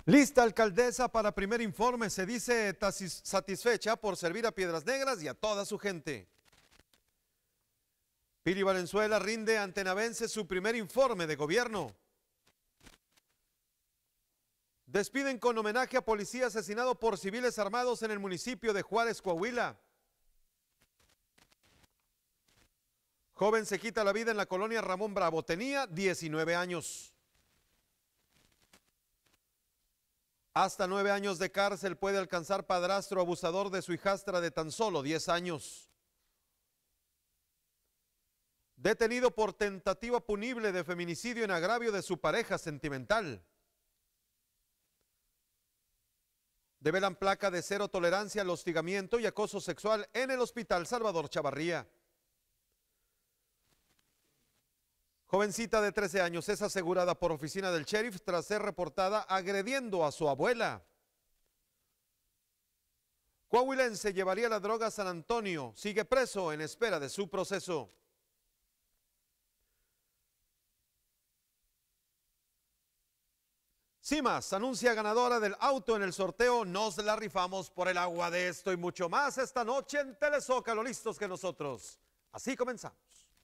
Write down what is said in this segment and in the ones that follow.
Lista alcaldesa para primer informe, se dice satisfecha por servir a Piedras Negras y a toda su gente. Pili Valenzuela rinde ante Navense su primer informe de gobierno. Despiden con homenaje a policía asesinado por civiles armados en el municipio de Juárez, Coahuila. Joven se quita la vida en la colonia Ramón Bravo, tenía 19 años. Hasta 9 años de cárcel puede alcanzar padrastro abusador de su hijastra de tan solo 10 años. Detenido por tentativa punible de feminicidio en agravio de su pareja sentimental. Develan placa de cero tolerancia al hostigamiento y acoso sexual en el Hospital Salvador Chavarría. Jovencita de 13 años es asegurada por oficina del sheriff tras ser reportada agrediendo a su abuela. Coahuilense llevaría la droga a San Antonio, sigue preso en espera de su proceso. Cimas anuncia ganadora del auto en el sorteo. Nos la rifamos por el agua. De esto y mucho más esta noche en Telezócalo, listos que nosotros. Así comenzamos.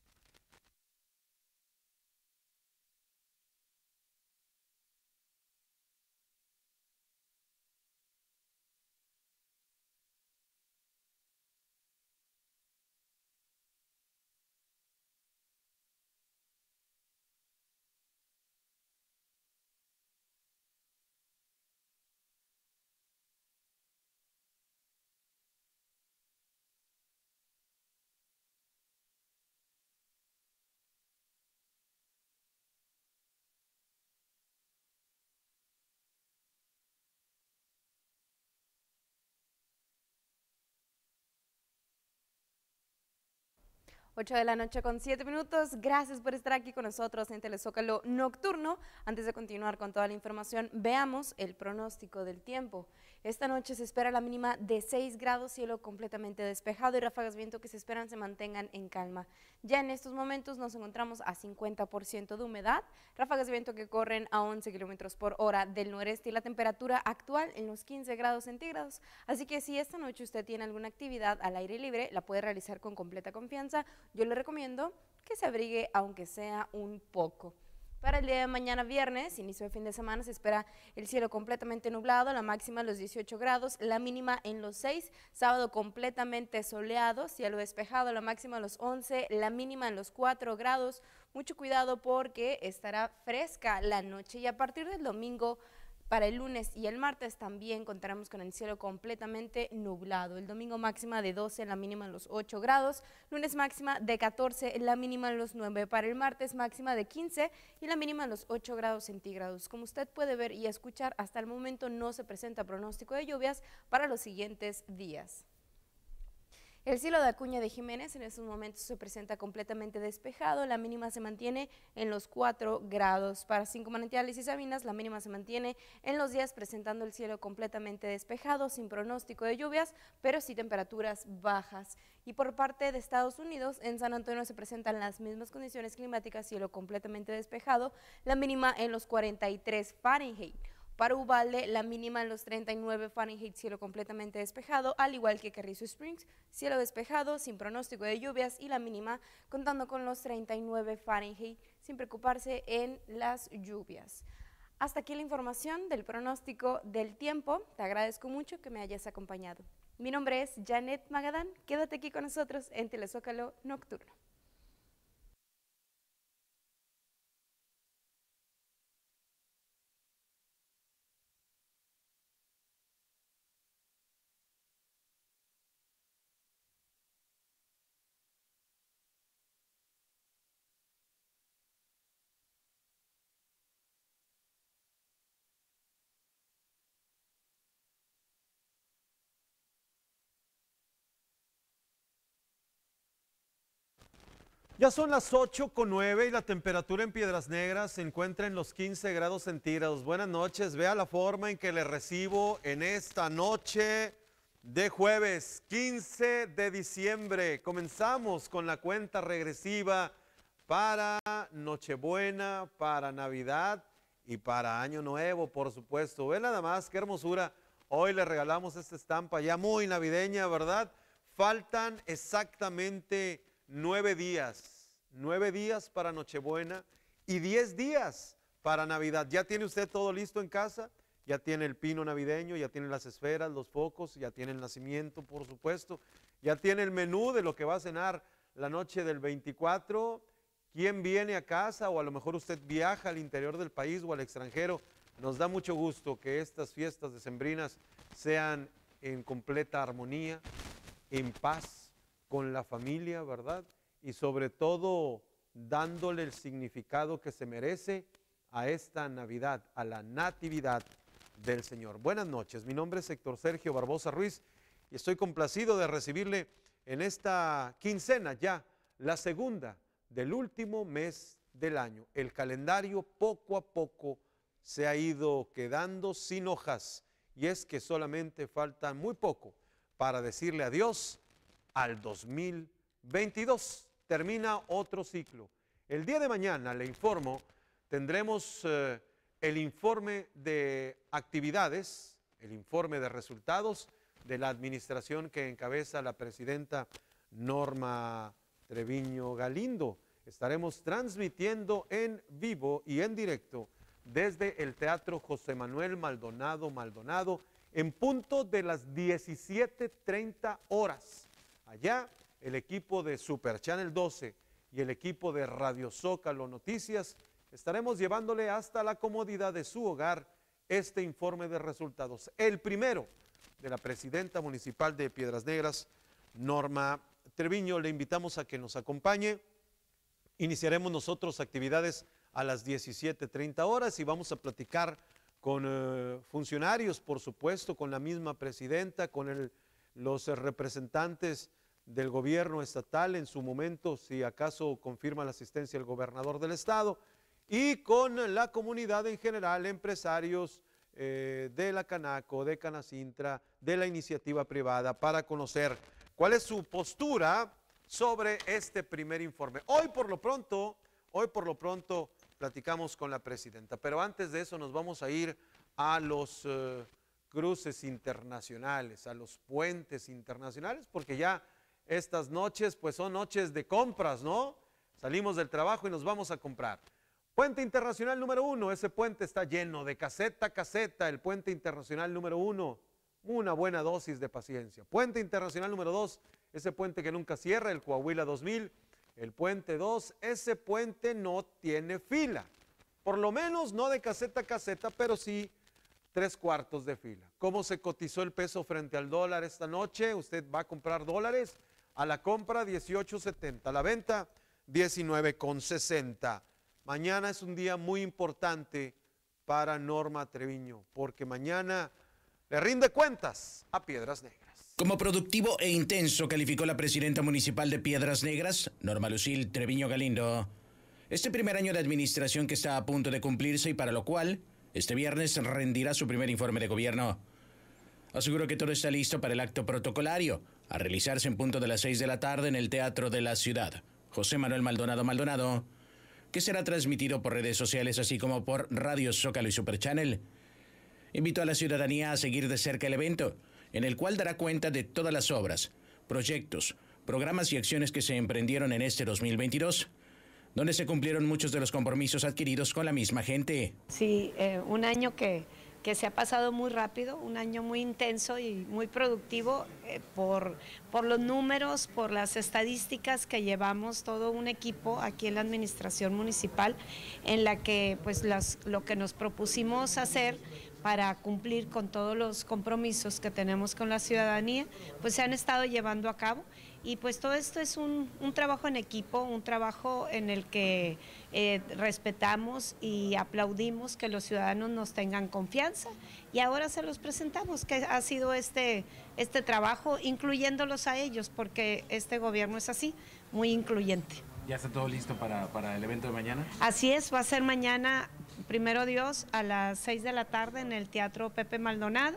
Ocho de la noche con 7 minutos. Gracias por estar aquí con nosotros en Telezócalo Nocturno. Antes de continuar con toda la información, veamos el pronóstico del tiempo. Esta noche se espera la mínima de 6 grados, cielo completamente despejado y ráfagas de viento que se esperan se mantengan en calma. Ya en estos momentos nos encontramos a 50% de humedad, ráfagas de viento que corren a 11 kilómetros por hora del noreste y la temperatura actual en los 15 grados centígrados. Así que si esta noche usted tiene alguna actividad al aire libre, la puede realizar con completa confianza. Yo le recomiendo que se abrigue aunque sea un poco. Para el día de mañana viernes, inicio de fin de semana, se espera el cielo completamente nublado, la máxima en los 18 grados, la mínima en los 6, sábado completamente soleado, cielo despejado, la máxima en los 11, la mínima en los 4 grados. Mucho cuidado porque estará fresca la noche y a partir del domingo, para el lunes y el martes también contaremos con el cielo completamente nublado. El domingo máxima de 12, la mínima en los 8 grados. Lunes máxima de 14, la mínima en los 9. Para el martes máxima de 15 y la mínima en los 8 grados centígrados. Como usted puede ver y escuchar, hasta el momento no se presenta pronóstico de lluvias para los siguientes días. El cielo de Acuña de Jiménez en estos momentos se presenta completamente despejado, la mínima se mantiene en los 4 grados. Para Cinco Manantiales y Sabinas la mínima se mantiene en los 10, presentando el cielo completamente despejado, sin pronóstico de lluvias, pero sí temperaturas bajas. Y por parte de Estados Unidos, en San Antonio se presentan las mismas condiciones climáticas, cielo completamente despejado, la mínima en los 43 Fahrenheit. Para Uvalde, la mínima en los 39 Fahrenheit, cielo completamente despejado, al igual que Carrizo Springs, cielo despejado, sin pronóstico de lluvias y la mínima contando con los 39 Fahrenheit, sin preocuparse en las lluvias. Hasta aquí la información del pronóstico del tiempo. Te agradezco mucho que me hayas acompañado. Mi nombre es Janet Magadán. Quédate aquí con nosotros en Telezócalo Nocturno. Ya son las 8:09 y la temperatura en Piedras Negras se encuentra en los 15 grados centígrados. Buenas noches, vea la forma en que le recibo en esta noche de jueves 15 de diciembre. Comenzamos con la cuenta regresiva para Nochebuena, para Navidad y para Año Nuevo, por supuesto. Ve nada más, qué hermosura. Hoy le regalamos esta estampa ya muy navideña, ¿verdad? Faltan exactamente 9 días para Nochebuena y 10 días para Navidad. ¿Ya tiene usted todo listo en casa? Ya tiene el pino navideño, ya tiene las esferas, los focos, ya tiene el nacimiento, por supuesto. Ya tiene el menú de lo que va a cenar la noche del 24. ¿Quién viene a casa? O a lo mejor usted viaja al interior del país o al extranjero. Nos da mucho gusto que estas fiestas decembrinas sean en completa armonía, en paz, con la familia, ¿verdad? Y sobre todo dándole el significado que se merece a esta Navidad, a la Natividad del Señor. Buenas noches, mi nombre es Héctor Sergio Barbosa Ruiz y estoy complacido de recibirle en esta quincena ya, la segunda del último mes del año. El calendario poco a poco se ha ido quedando sin hojas y es que solamente falta muy poco para decirle adiós al 2022. Termina otro ciclo. El día de mañana, le informo, tendremos el informe de actividades, el informe de resultados de la administración que encabeza la presidenta Norma Treviño Galindo. Estaremos transmitiendo en vivo y en directo desde el Teatro José Manuel Maldonado en punto de las 17:30 horas. Allá el equipo de Super Channel 12 y el equipo de Radio Zócalo Noticias estaremos llevándole hasta la comodidad de su hogar este informe de resultados, el primero de la presidenta municipal de Piedras Negras, Norma Treviño. Le invitamos a que nos acompañe. Iniciaremos nosotros actividades a las 17:30 horas y vamos a platicar con funcionarios, por supuesto, con la misma presidenta, con los representantes del gobierno estatal en su momento, si acaso confirma la asistencia del gobernador del estado, y con la comunidad en general, empresarios de la Canaco, de Canacintra, de la iniciativa privada, para conocer cuál es su postura sobre este primer informe. Hoy por lo pronto platicamos con la presidenta, pero antes de eso nos vamos a ir a los cruces internacionales, a los puentes internacionales, porque ya estas noches pues son noches de compras, ¿no? Salimos del trabajo y nos vamos a comprar. Puente internacional número 1, ese puente está lleno de caseta a caseta, el puente internacional número 1, una buena dosis de paciencia. Puente internacional número 2, ese puente que nunca cierra, el Coahuila 2000, el puente 2, ese puente no tiene fila, por lo menos no de caseta a caseta, pero sí 3/4 de fila. ¿Cómo se cotizó el peso frente al dólar esta noche? Usted va a comprar dólares, a la compra 18.70, a la venta 19.60. Mañana es un día muy importante para Norma Treviño, porque mañana le rinde cuentas a Piedras Negras. Como productivo e intenso calificó la presidenta municipal de Piedras Negras, Norma Lucil Treviño Galindo, este primer año de administración que está a punto de cumplirse y para lo cual este viernes rendirá su primer informe de gobierno. Aseguró que todo está listo para el acto protocolario, a realizarse en punto de las 6 de la tarde en el Teatro de la Ciudad, José Manuel Maldonado, que será transmitido por redes sociales así como por Radio Zócalo y Super Channel. Invitó a la ciudadanía a seguir de cerca el evento, en el cual dará cuenta de todas las obras, proyectos, programas y acciones que se emprendieron en este 2022, donde se cumplieron muchos de los compromisos adquiridos con la misma gente. Sí, un año que se ha pasado muy rápido, un año muy intenso y muy productivo por los números, por las estadísticas que llevamos todo un equipo aquí en la administración municipal, en la que pues lo que nos propusimos hacer para cumplir con todos los compromisos que tenemos con la ciudadanía, pues se han estado llevando a cabo. Y pues todo esto es un trabajo en equipo, un trabajo en el que respetamos y aplaudimos que los ciudadanos nos tengan confianza y ahora se los presentamos, que ha sido este trabajo, incluyéndolos a ellos, porque este gobierno es así, muy incluyente. ¿Ya está todo listo para el evento de mañana? Así es, va a ser mañana, primero Dios, a las 6 de la tarde en el Teatro Pepe Maldonado.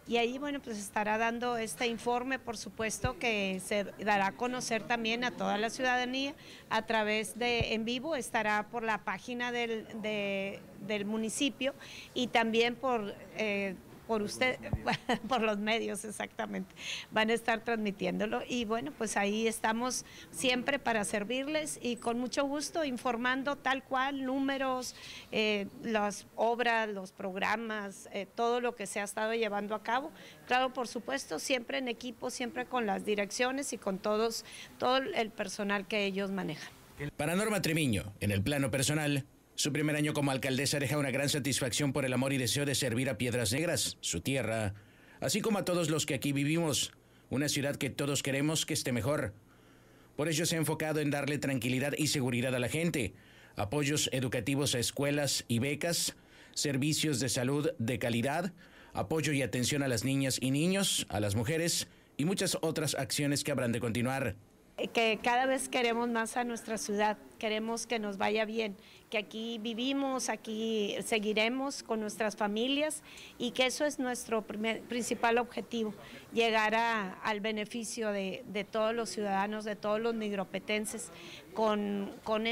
y ahí, bueno, pues estará dando este informe, por supuesto, que se dará a conocer también a toda la ciudadanía a través de en vivo, estará por la página del municipio y también por usted, por los medios, exactamente, van a estar transmitiéndolo y bueno, pues ahí estamos siempre para servirles y con mucho gusto informando tal cual, números, las obras, los programas, todo lo que se ha estado llevando a cabo. Claro, por supuesto, siempre en equipo, siempre con las direcciones y con todo el personal que ellos manejan. Para Norma Treviño, en el plano personal, su primer año como alcaldesa deja una gran satisfacción por el amor y deseo de servir a Piedras Negras, su tierra, así como a todos los que aquí vivimos, una ciudad que todos queremos que esté mejor. Por ello se ha enfocado en darle tranquilidad y seguridad a la gente, apoyos educativos a escuelas y becas, servicios de salud de calidad, apoyo y atención a las niñas y niños, a las mujeres y muchas otras acciones que habrán de continuar. Que cada vez queremos más a nuestra ciudad, queremos que nos vaya bien, que aquí vivimos, aquí seguiremos con nuestras familias y que eso es nuestro principal objetivo, llegar al beneficio de todos los ciudadanos, de todos los nigropetenses, con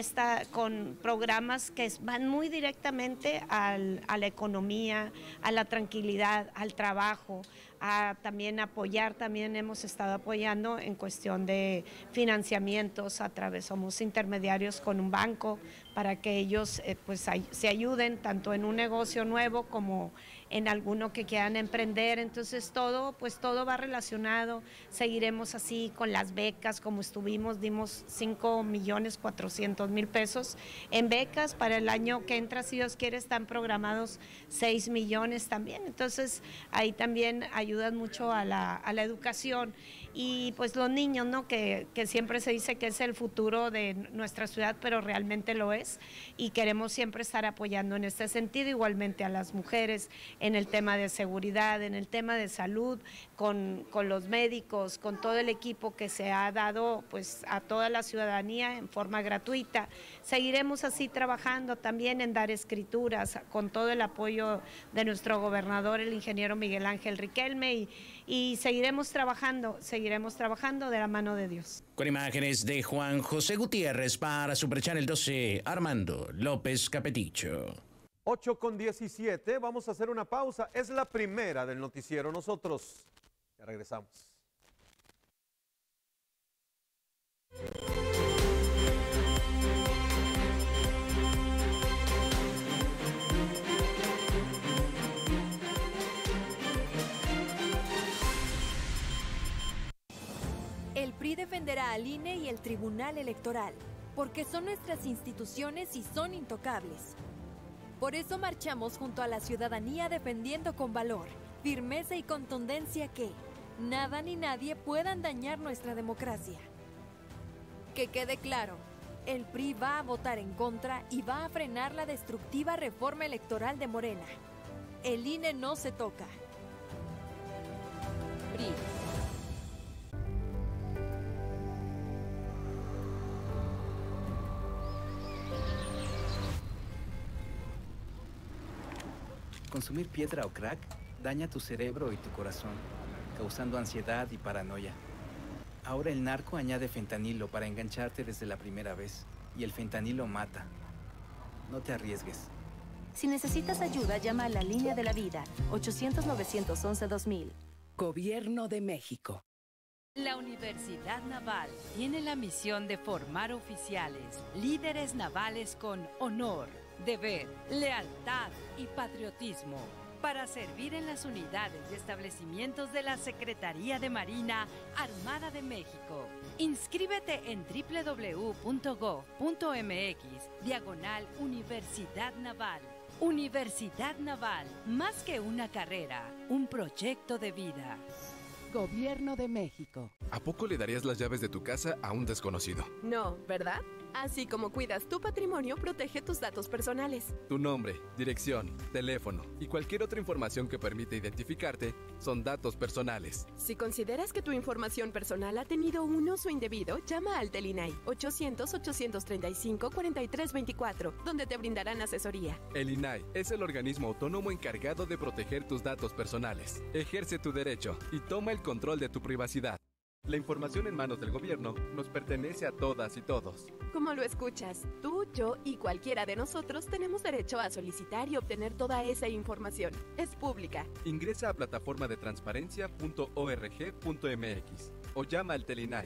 programas que van muy directamente a la economía, a la tranquilidad, al trabajo, a también apoyar, también hemos estado apoyando en cuestión de financiamientos somos intermediarios con un banco para que ellos se ayuden tanto en un negocio nuevo como en alguno que quieran emprender, entonces todo va relacionado, seguiremos así con las becas como dimos 5.400.000 pesos en becas, para el año que entra, si Dios quiere, están programados 6 millones también, entonces ahí también ayudan mucho a la educación y pues los niños, ¿no? Que siempre se dice que es el futuro de nuestra ciudad, pero realmente lo es y queremos siempre estar apoyando en este sentido, igualmente a las mujeres, en el tema de seguridad, en el tema de salud, con los médicos, con todo el equipo que se ha dado pues a toda la ciudadanía en forma gratuita. Seguiremos así trabajando también en dar escrituras, con todo el apoyo de nuestro gobernador, el ingeniero Miguel Ángel Riquelme, y seguiremos trabajando de la mano de Dios. Con imágenes de Juan José Gutiérrez para Super Channel 12, Armando López Capeticho. 8:17, vamos a hacer una pausa. Es la primera del noticiero. Nosotros ya regresamos. El PRI defenderá al INE y el Tribunal Electoral, porque son nuestras instituciones y son intocables. Por eso marchamos junto a la ciudadanía defendiendo con valor, firmeza y contundencia que nada ni nadie puedan dañar nuestra democracia. Que quede claro, el PRI va a votar en contra y va a frenar la destructiva reforma electoral de Morena. El INE no se toca. PRI. Consumir piedra o crack daña tu cerebro y tu corazón, causando ansiedad y paranoia. Ahora el narco añade fentanilo para engancharte desde la primera vez, y el fentanilo mata. No te arriesgues. Si necesitas ayuda, llama a la Línea de la Vida, 800-911-2000. Gobierno de México. La Universidad Naval tiene la misión de formar oficiales, líderes navales con honor, deber, lealtad y patriotismo para servir en las unidades y establecimientos de la Secretaría de Marina Armada de México. Inscríbete en www.gov.mx/Universidad Naval. Universidad Naval, más que una carrera, un proyecto de vida. Gobierno de México. ¿A poco le darías las llaves de tu casa a un desconocido? No, ¿verdad? Así como cuidas tu patrimonio, protege tus datos personales. Tu nombre, dirección, teléfono y cualquier otra información que permita identificarte son datos personales. Si consideras que tu información personal ha tenido un uso indebido, llama al TELINAI 800-835-4324, donde te brindarán asesoría. El INAI es el organismo autónomo encargado de proteger tus datos personales. Ejerce tu derecho y toma el control de tu privacidad. La información en manos del gobierno nos pertenece a todas y todos. Como lo escuchas, tú, yo y cualquiera de nosotros tenemos derecho a solicitar y obtener toda esa información. Es pública. Ingresa a plataforma de transparencia.org.mx o llama al TELINAI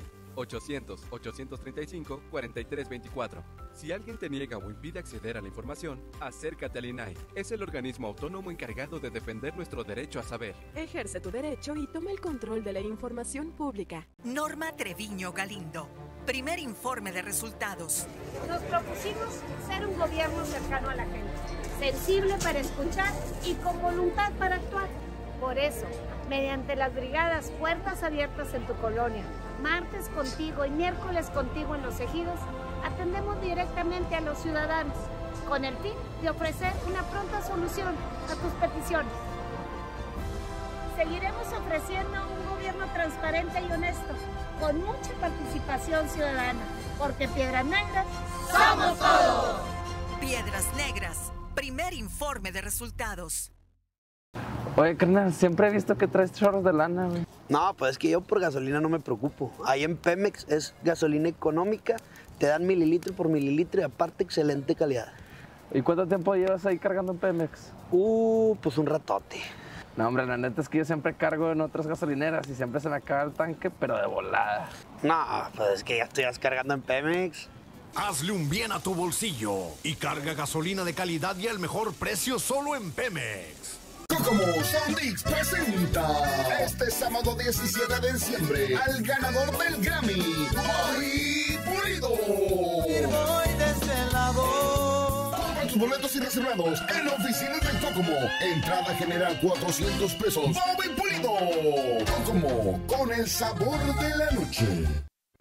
800-835-4324. Si alguien te niega o impide acceder a la información, acércate al INAI. Es el organismo autónomo encargado de defender nuestro derecho a saber. Ejerce tu derecho y toma el control de la información pública. Norma Treviño Galindo. Primer informe de resultados. Nos propusimos ser un gobierno cercano a la gente, sensible para escuchar y con voluntad para actuar. Por eso, mediante las brigadas Puertas Abiertas en tu colonia, martes contigo y miércoles contigo en los ejidos, atendemos directamente a los ciudadanos, con el fin de ofrecer una pronta solución a tus peticiones. Seguiremos ofreciendo un gobierno transparente y honesto, con mucha participación ciudadana, porque Piedras Negras somos todos. Piedras Negras, primer informe de resultados. Oye, carnal, siempre he visto que traes chorros de lana, güey. No, pues es que yo por gasolina no me preocupo. Ahí en Pemex es gasolina económica, te dan mililitro por mililitro y aparte excelente calidad. ¿Y cuánto tiempo llevas ahí cargando en Pemex? Pues un ratote. No, hombre, la neta es que yo siempre cargo en otras gasolineras y siempre se me acaba el tanque, pero de volada. No, pues es que ya estoy cargando en Pemex. Hazle un bien a tu bolsillo y carga gasolina de calidad y al mejor precio solo en Pemex. Kokomo Soundix presenta este sábado 17 de diciembre al ganador del Grammy, Bobby Pulido. Voy de este lado. Compra tus boletos y reservados en oficinas del Kokomo. Entrada general 400 pesos. Bobby Pulido. Kokomo, con el sabor de la noche.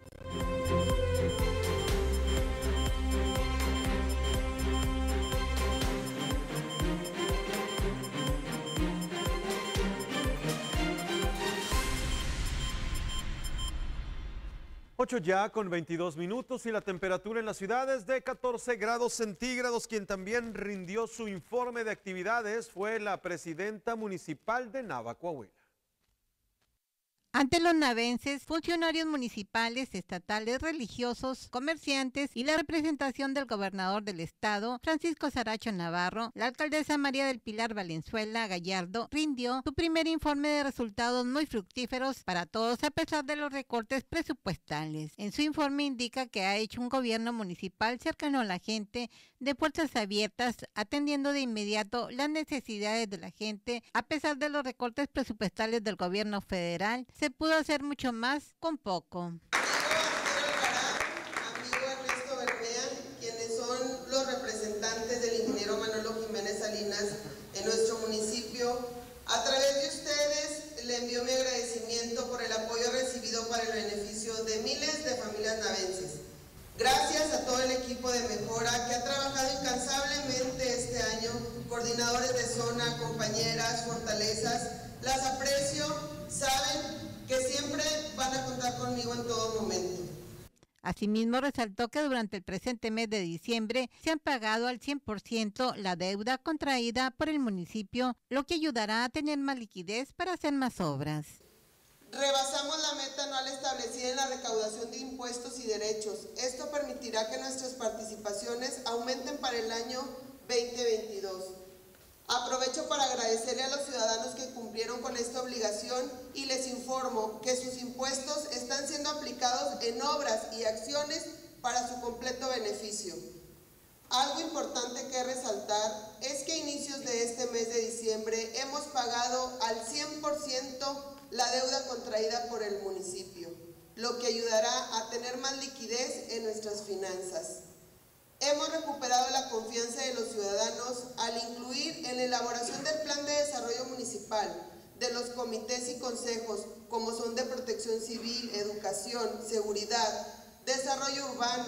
Ocho ya con 22 minutos y la temperatura en la ciudad es de 14 grados centígrados. Quien también rindió su informe de actividades fue la presidenta municipal de Nava, Coahuila. Ante los navenses, funcionarios municipales, estatales, religiosos, comerciantes y la representación del gobernador del estado, Francisco Saracho Navarro, la alcaldesa María del Pilar Valenzuela Gallardo rindió su primer informe de resultados muy fructíferos para todos a pesar de los recortes presupuestales. En su informe indica que ha hecho un gobierno municipal cercano a la gente, de puertas abiertas, atendiendo de inmediato las necesidades de la gente. A pesar de los recortes presupuestales del gobierno federal, se pudo hacer mucho más con poco. Amigo Ernesto Bermea, quienes son los representantes del ingeniero Manolo Jiménez Salinas en nuestro municipio, a través de ustedes le envío mi agradecimiento por el apoyo recibido para el beneficio de miles de familias navenses. Gracias a todo el equipo de mejora que ha trabajado incansablemente este año, coordinadores de zona, compañeras, fortalezas, las aprecio, saben que siempre van a contar conmigo en todo momento. Asimismo, resaltó que durante el presente mes de diciembre se han pagado al 100% la deuda contraída por el municipio, lo que ayudará a tener más liquidez para hacer más obras. Rebasamos la meta anual establecida en la recaudación de impuestos y derechos. Esto permitirá que nuestras participaciones aumenten para el año 2022. Aprovecho para agradecerle a los ciudadanos que cumplieron con esta obligación y les informo que sus impuestos están siendo aplicados en obras y acciones para su completo beneficio. Algo importante que resaltar es que a inicios de este mes de diciembre hemos pagado al 100% la deuda contraída por el municipio, lo que ayudará a tener más liquidez en nuestras finanzas. Hemos recuperado la confianza de los ciudadanos al incluir en la elaboración del Plan de Desarrollo Municipal de los comités y consejos, como son de Protección Civil, Educación, Seguridad, Desarrollo Urbano,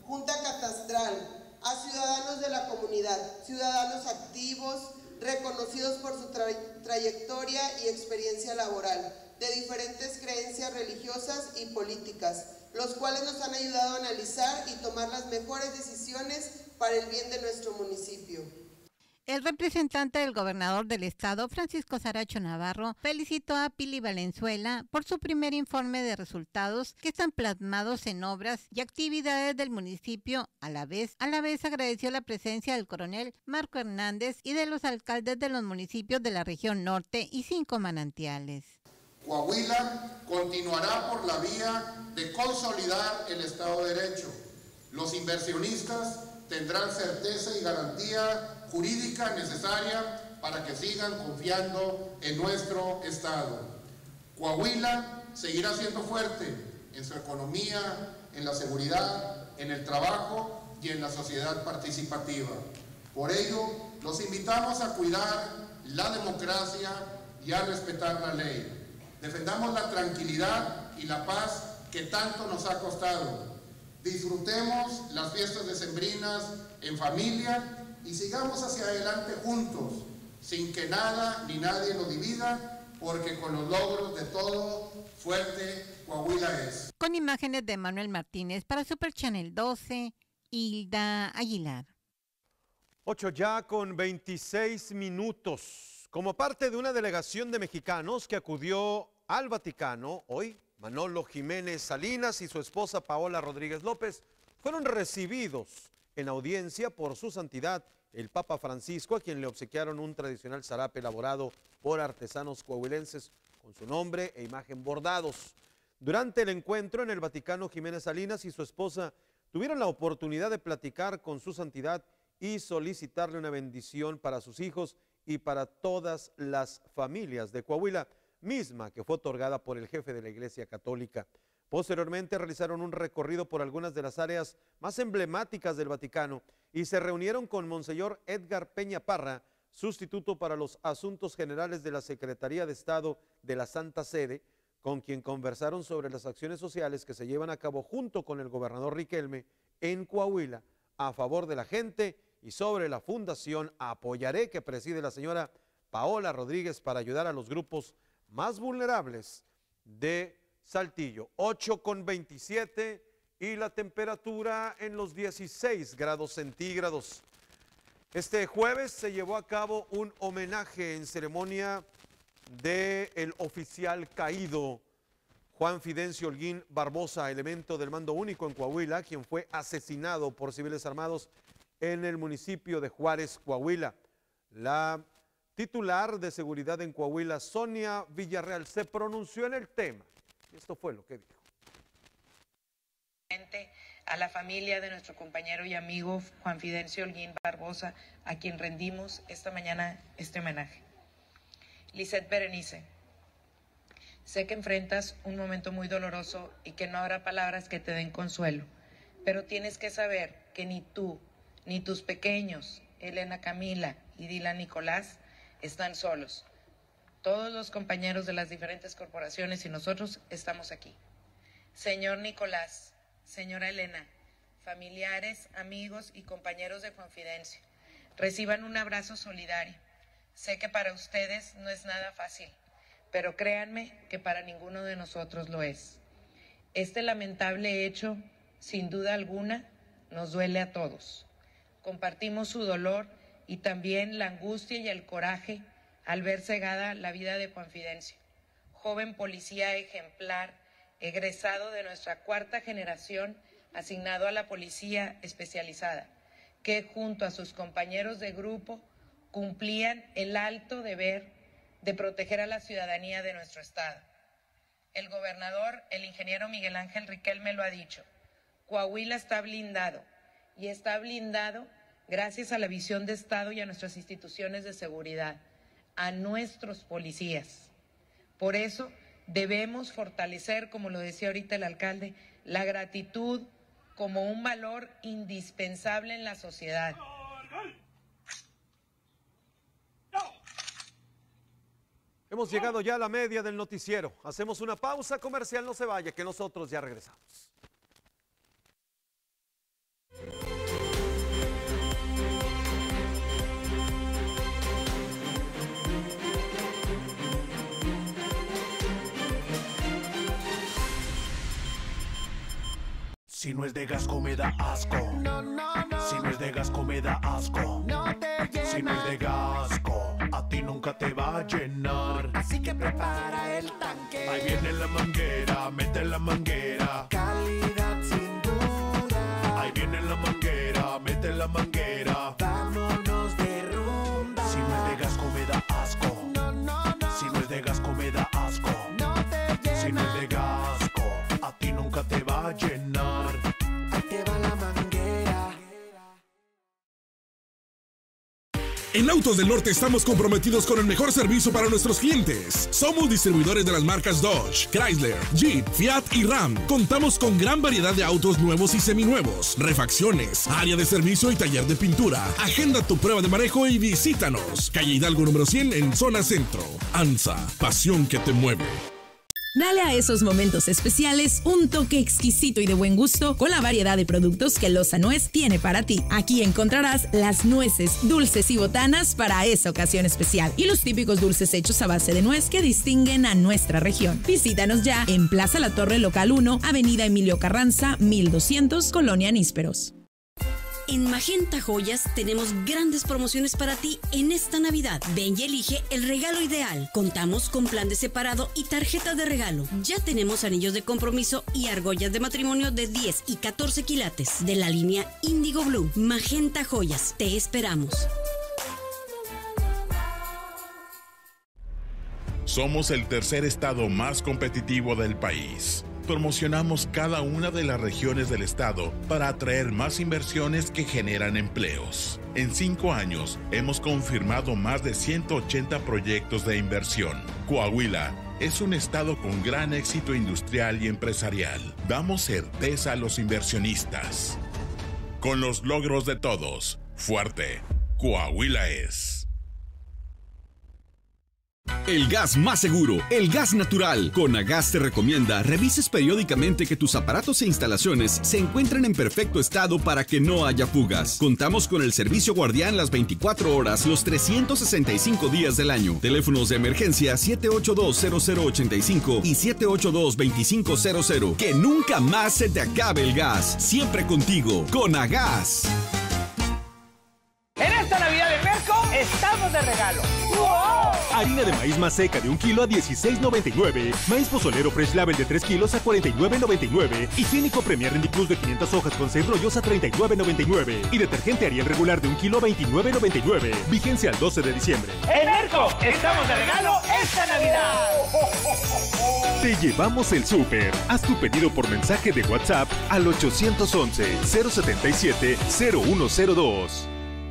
Junta Catastral, a ciudadanos de la comunidad, ciudadanos activos, reconocidos por su trayectoria y experiencia laboral, de diferentes creencias religiosas y políticas, los cuales nos han ayudado a analizar y tomar las mejores decisiones para el bien de nuestro municipio. El representante del gobernador del estado, Francisco Saracho Navarro, felicitó a Pili Valenzuela por su primer informe de resultados que están plasmados en obras y actividades del municipio. A la vez agradeció la presencia del coronel Marco Hernández y de los alcaldes de los municipios de la región norte y 5 manantiales. Coahuila continuará por la vía de consolidar el Estado de Derecho. Los inversionistas tendrán certeza y garantía jurídica necesaria para que sigan confiando en nuestro Estado. Coahuila seguirá siendo fuerte en su economía, en la seguridad, en el trabajo y en la sociedad participativa. Por ello, los invitamos a cuidar la democracia y a respetar la ley. Defendamos la tranquilidad y la paz que tanto nos ha costado. Disfrutemos las fiestas decembrinas en familia y sigamos hacia adelante juntos, sin que nada ni nadie nos divida, porque con los logros de todo, fuerte Coahuila es. Con imágenes de Manuel Martínez para Super Channel 12, Hilda Aguilar. 8 ya con 26 minutos. Como parte de una delegación de mexicanos que acudió al Vaticano, hoy Manolo Jiménez Salinas y su esposa Paola Rodríguez López fueron recibidos en audiencia por su santidad el Papa Francisco, a quien le obsequiaron un tradicional zarape elaborado por artesanos coahuilenses con su nombre e imagen bordados. Durante el encuentro en el Vaticano, Jiménez Salinas y su esposa tuvieron la oportunidad de platicar con su santidad y solicitarle una bendición para sus hijos y para todas las familias de Coahuila, misma que fue otorgada por el jefe de la Iglesia Católica. Posteriormente realizaron un recorrido por algunas de las áreas más emblemáticas del Vaticano y se reunieron con Monseñor Edgar Peña Parra, sustituto para los Asuntos Generales de la Secretaría de Estado de la Santa Sede, con quien conversaron sobre las acciones sociales que se llevan a cabo junto con el gobernador Riquelme en Coahuila a favor de la gente y sobre la Fundación Apoyaré que preside la señora Paola Rodríguez para ayudar a los grupos más vulnerables de Saltillo. 8 con 27 y la temperatura en los 16 grados centígrados. Este jueves se llevó a cabo un homenaje en ceremonia del oficial caído Juan Fidencio Holguín Barbosa, elemento del Mando Único en Coahuila, quien fue asesinado por civiles armados en el municipio de Juárez, Coahuila. La titular de seguridad en Coahuila, Sonia Villarreal, se pronunció en el tema. Esto fue lo que dijo. A la familia de nuestro compañero y amigo Juan Fidencio Holguín Barbosa, a quien rendimos esta mañana este homenaje. Lisette Berenice, sé que enfrentas un momento muy doloroso y que no habrá palabras que te den consuelo, pero tienes que saber que ni tú, ni tus pequeños, Elena Camila y Dylan Nicolás, están solos. Todos los compañeros de las diferentes corporaciones y nosotros estamos aquí. Señor Nicolás, señora Elena, familiares, amigos y compañeros de Juan Fidencio, reciban un abrazo solidario. Sé que para ustedes no es nada fácil, pero créanme que para ninguno de nosotros lo es. Este lamentable hecho, sin duda alguna, nos duele a todos. Compartimos su dolor y también la angustia y el coraje al ver cegada la vida de Juan Fidencio, joven policía ejemplar, egresado de nuestra 4ª generación, asignado a la policía especializada, que junto a sus compañeros de grupo cumplían el alto deber de proteger a la ciudadanía de nuestro estado. El gobernador, el ingeniero Miguel Ángel Riquelme, lo ha dicho: Coahuila está blindado, y está blindado gracias a la visión de Estado y a nuestras instituciones de seguridad, a nuestros policías. Por eso debemos fortalecer, como lo decía ahorita el alcalde, la gratitud como un valor indispensable en la sociedad. Hemos llegado ya a la media del noticiero. Hacemos una pausa comercial, no se vaya, que nosotros ya regresamos. Si no es de Gasco me da asco. Si no es de Gasco me da asco. Si no es de Gasco, a ti nunca te va a llenar. Así que prepara el tanque. Ahí viene la manguera, mete la manguera. Calidad sin duda. Ahí viene la manguera, mete la manguera. Vámonos de rumba. Si no es de Gasco me da asco. Si no es de Gasco me da asco. Si no es de Gasco, a ti nunca te va a llenar. Ahí te va la manguera. En Autos del Norte estamos comprometidos con el mejor servicio para nuestros clientes. Somos distribuidores de las marcas Dodge, Chrysler, Jeep, Fiat y Ram. Contamos con gran variedad de autos nuevos y seminuevos, refacciones, área de servicio y taller de pintura. Agenda tu prueba de manejo y visítanos. Calle Hidalgo número 100 en zona centro. ANSA, pasión que te mueve. Dale a esos momentos especiales un toque exquisito y de buen gusto con la variedad de productos que Loza Nuez tiene para ti. Aquí encontrarás las nueces, dulces y botanas para esa ocasión especial y los típicos dulces hechos a base de nuez que distinguen a nuestra región. Visítanos ya en Plaza La Torre, local 1, Avenida Emilio Carranza, 1200, Colonia Nísperos. En Magenta Joyas tenemos grandes promociones para ti en esta Navidad. Ven y elige el regalo ideal. Contamos con plan de separado y tarjeta de regalo. Ya tenemos anillos de compromiso y argollas de matrimonio de 10 y 14 quilates de la línea Indigo Blue. Magenta Joyas, te esperamos. Somos el tercer estado más competitivo del país. Promocionamos cada una de las regiones del estado para atraer más inversiones que generan empleos. En 5 años hemos confirmado más de 180 proyectos de inversión. Coahuila es un estado con gran éxito industrial y empresarial. Damos certeza a los inversionistas. Con los logros de todos, fuerte, Coahuila es. El gas más seguro, el gas natural. Conagas te recomienda revises periódicamente que tus aparatos e instalaciones se encuentren en perfecto estado para que no haya fugas. Contamos con el servicio guardián las 24 horas, los 365 días del año. Teléfonos de emergencia 782-0085 y 782-2500. Que nunca más se te acabe el gas. Siempre contigo, Conagas. En esta Navidad en Merco estamos de regalo. ¡Wow! Harina de maíz más seca de 1 kilo a $16.99. Maíz pozolero Fresh Label de 3 kilos a $49.99. Higiénico Premier Rendiplus de 500 hojas con 6 rollos a $39.99. Y detergente Ariel regular de 1 kilo a $29.99. Vigencia al 12 de diciembre. En Merco estamos de regalo esta Navidad. Te llevamos el súper. Haz tu pedido por mensaje de WhatsApp al 811-077-0102.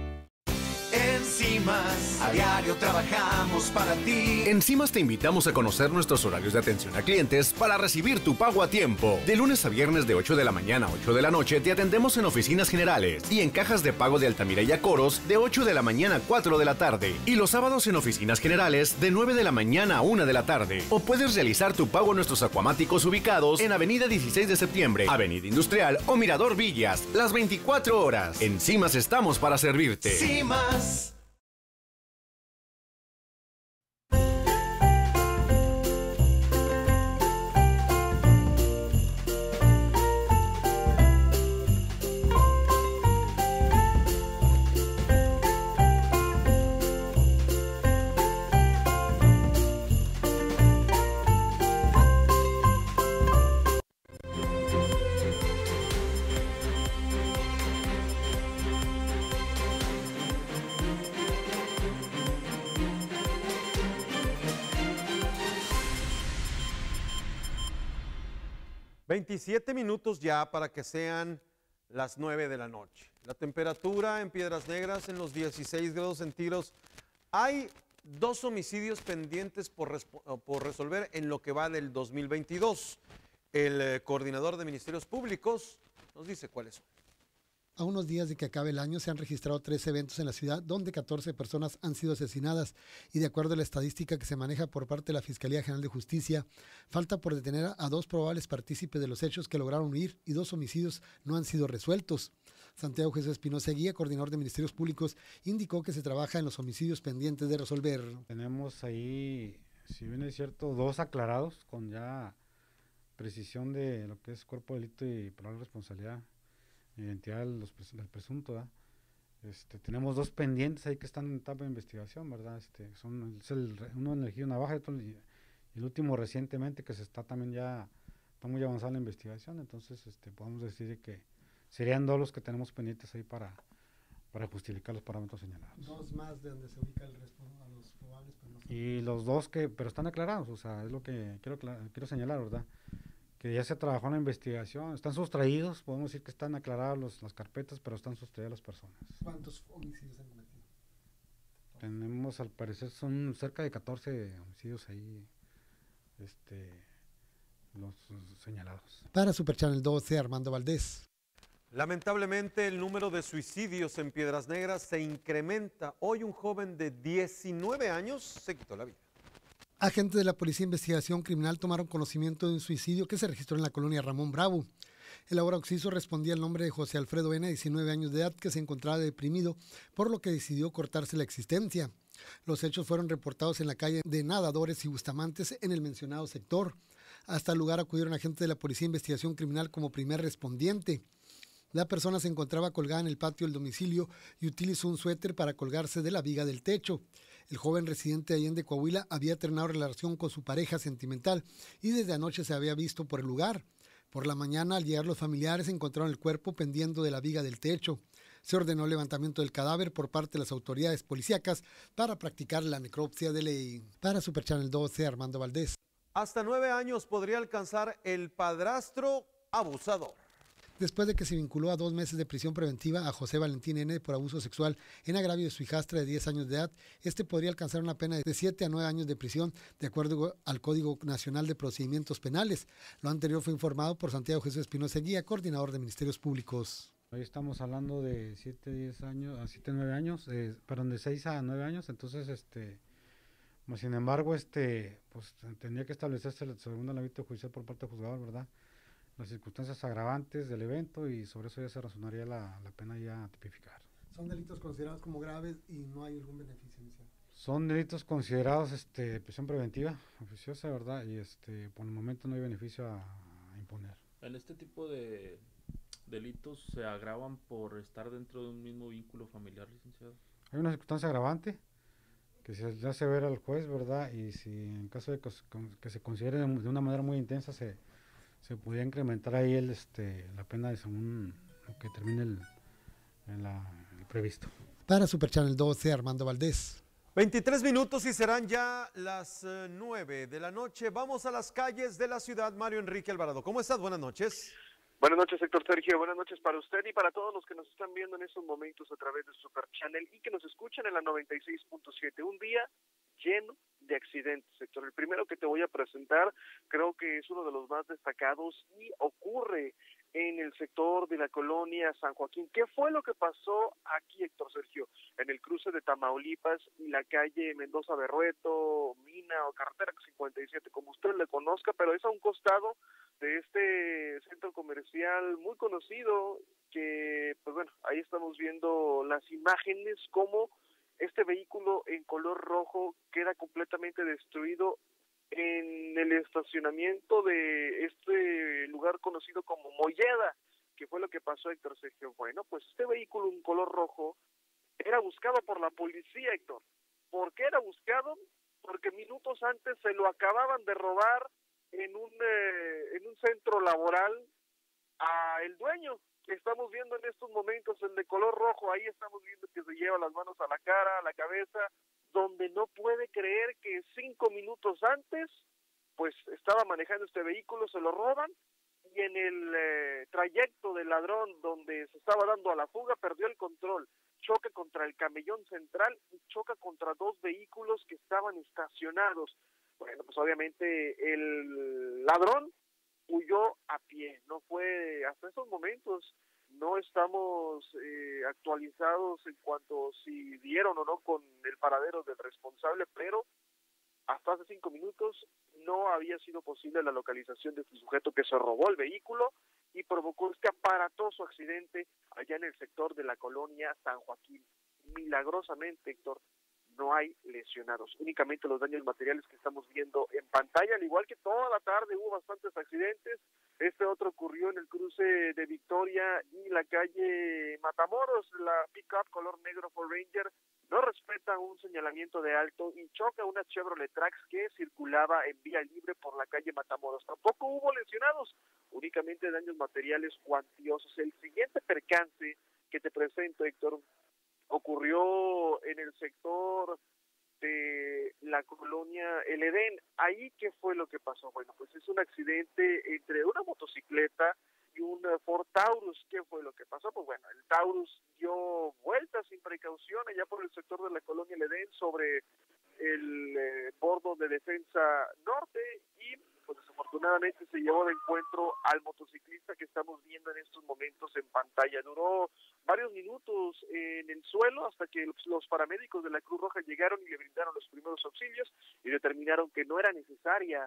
A diario trabajamos para ti. En CIMAS te invitamos a conocer nuestros horarios de atención a clientes para recibir tu pago a tiempo. De lunes a viernes de 8 de la mañana a 8 de la noche te atendemos en oficinas generales y en cajas de pago de Altamira y Acoros de 8 de la mañana a 4 de la tarde. Y los sábados en oficinas generales de 9 de la mañana a 1 de la tarde. O puedes realizar tu pago en nuestros acuamáticos ubicados en Avenida 16 de Septiembre, Avenida Industrial o Mirador Villas, las 24 horas. En CIMAS estamos para servirte. CIMAS. ...27 minutos ya para que sean las 9 de la noche. La temperatura en Piedras Negras en los 16 grados centígrados. Hay 2 homicidios pendientes por resolver en lo que va del 2022. El coordinador de Ministerios Públicos nos dice cuáles son. A unos días de que acabe el año se han registrado 3 eventos en la ciudad donde 14 personas han sido asesinadas y de acuerdo a la estadística que se maneja por parte de la Fiscalía General de Justicia, falta por detener a 2 probables partícipes de los hechos que lograron huir y 2 homicidios no han sido resueltos. Santiago Jesús Espinosa Guía, coordinador de Ministerios Públicos, indicó que se trabaja en los homicidios pendientes de resolver. Tenemos ahí, si bien es cierto, 2 aclarados con ya precisión de lo que es cuerpo de delito y probable responsabilidad, identidad del presunto, ¿verdad? Tenemos 2 pendientes ahí que están en etapa de investigación, ¿verdad? Uno en el Ejido Navaja y el último recientemente que está muy avanzada la investigación, entonces podemos decir que serían 2 los que tenemos pendientes ahí para justificar los parámetros señalados. 2 más de donde se ubica el resto a los probables. Pero no y los 2 pero están aclarados, o sea, es lo que quiero señalar, ¿verdad? Que ya se trabajó en la investigación, están sustraídos, podemos decir que están aclaradas las carpetas, pero están sustraídas las personas. ¿Cuántos homicidios han cometido? Tenemos, al parecer, son cerca de 14 homicidios ahí, los señalados. Para Super Channel 12, Armando Valdés. Lamentablemente el número de suicidios en Piedras Negras se incrementa. Hoy un joven de 19 años se quitó la vida. Agentes de la Policía de Investigación Criminal tomaron conocimiento de un suicidio que se registró en la colonia Ramón Bravo. El ahora occiso respondía al nombre de José Alfredo N., 19 años de edad, que se encontraba deprimido, por lo que decidió cortarse la existencia. Los hechos fueron reportados en la calle de Nadadores y Bustamantes en el mencionado sector. Hasta el lugar acudieron agentes de la Policía de Investigación Criminal como primer respondiente. La persona se encontraba colgada en el patio del domicilio y utilizó un suéter para colgarse de la viga del techo. El joven residente de Allende, Coahuila, había terminado relación con su pareja sentimental y desde anoche se había visto por el lugar. Por la mañana, al llegar los familiares, encontraron el cuerpo pendiendo de la viga del techo. Se ordenó el levantamiento del cadáver por parte de las autoridades policíacas para practicar la necropsia de ley. Para Super Channel 12, Armando Valdés. Hasta 9 años podría alcanzar el padrastro abusador. Después de que se vinculó a 2 meses de prisión preventiva a José Valentín N. por abuso sexual en agravio de su hijastra de 10 años de edad, podría alcanzar una pena de 7 a 9 años de prisión, de acuerdo al Código Nacional de Procedimientos Penales. Lo anterior fue informado por Santiago Jesús Espinosa Guía, coordinador de Ministerios Públicos. Hoy estamos hablando de 7 a 9 años, perdón, de 6 a 9 años, entonces, sin embargo, pues tendría que establecerse, según el ámbito judicial por parte del juzgador, ¿verdad?, las circunstancias agravantes del evento y sobre eso ya se razonaría la pena ya a tipificar. ¿Son delitos considerados como graves y no hay algún beneficio inicial? Son delitos considerados de prisión preventiva, oficiosa, ¿verdad? Y por el momento no hay beneficio a imponer. En este tipo de delitos se agravan por estar dentro de un mismo vínculo familiar, licenciado. Hay una circunstancia agravante que se le hace ver al juez, ¿verdad? Y si en caso de que se considere de una manera muy intensa se podría incrementar ahí la pena según lo que termine el previsto. Para Super Channel 12, Armando Valdés. 23 minutos y serán ya las 9 de la noche. Vamos a las calles de la ciudad. Mario Enrique Alvarado, ¿cómo estás? Buenas noches. Buenas noches, Héctor Sergio. Buenas noches para usted y para todos los que nos están viendo en estos momentos a través de Super Channel y que nos escuchan en la 96.7. Un día lleno de accidentes, Héctor. El primero que te voy a presentar creo que es uno de los más destacados y ocurre en el sector de la colonia San Joaquín. ¿Qué fue lo que pasó aquí, Héctor Sergio? En el cruce de Tamaulipas y la calle Mendoza Berrueto, Mina o Carretera 57, como usted le conozca, pero es a un costado de este centro comercial muy conocido que, pues bueno, ahí estamos viendo las imágenes como este vehículo en color rojo queda completamente destruido en el estacionamiento de este lugar conocido como Molleda. ¿Qué fue lo que pasó, Héctor Sergio? Bueno, pues este vehículo en color rojo era buscado por la policía, Héctor. ¿Por qué era buscado? Porque minutos antes se lo acababan de robar en un centro laboral a el dueño que estamos viendo en estos momentos, el de color rojo. Ahí estamos viendo que se lleva las manos a la cara, a la cabeza, donde no puede creer que 5 minutos antes pues estaba manejando este vehículo, se lo roban y en el trayecto del ladrón donde se estaba dando a la fuga perdió el control, choca contra el camellón central y choca contra 2 vehículos que estaban estacionados. Bueno, pues obviamente el ladrón huyó a pie. No fue, hasta esos momentos no estamos actualizados en cuanto si dieron o no con el paradero del responsable, pero hasta hace 5 minutos no había sido posible la localización de este sujeto que se robó el vehículo y provocó este aparatoso accidente allá en el sector de la colonia San Joaquín. Milagrosamente, Héctor, no hay lesionados, únicamente los daños materiales que estamos viendo en pantalla, al igual que toda la tarde hubo bastantes accidentes. Este otro ocurrió en el cruce de Victoria y la calle Matamoros. La pick-up color negro Ford Ranger no respeta un señalamiento de alto y choca una Chevrolet Trax que circulaba en vía libre por la calle Matamoros. Tampoco hubo lesionados, únicamente daños materiales cuantiosos. El siguiente percance que te presento, Héctor, ocurrió en el sector de la colonia El Edén. Ahí, ¿qué fue lo que pasó? Bueno, pues es un accidente entre una motocicleta y un Ford Taurus. ¿Qué fue lo que pasó? Pues bueno, el Taurus dio vueltas sin precaución allá por el sector de la colonia El Edén sobre el bordo de Defensa Norte y pues desafortunadamente se llevó de encuentro al motociclista que estamos viendo en estos momentos en pantalla. Duró varios minutos en el suelo hasta que los paramédicos de la Cruz Roja llegaron y le brindaron los primeros auxilios y determinaron que no era necesaria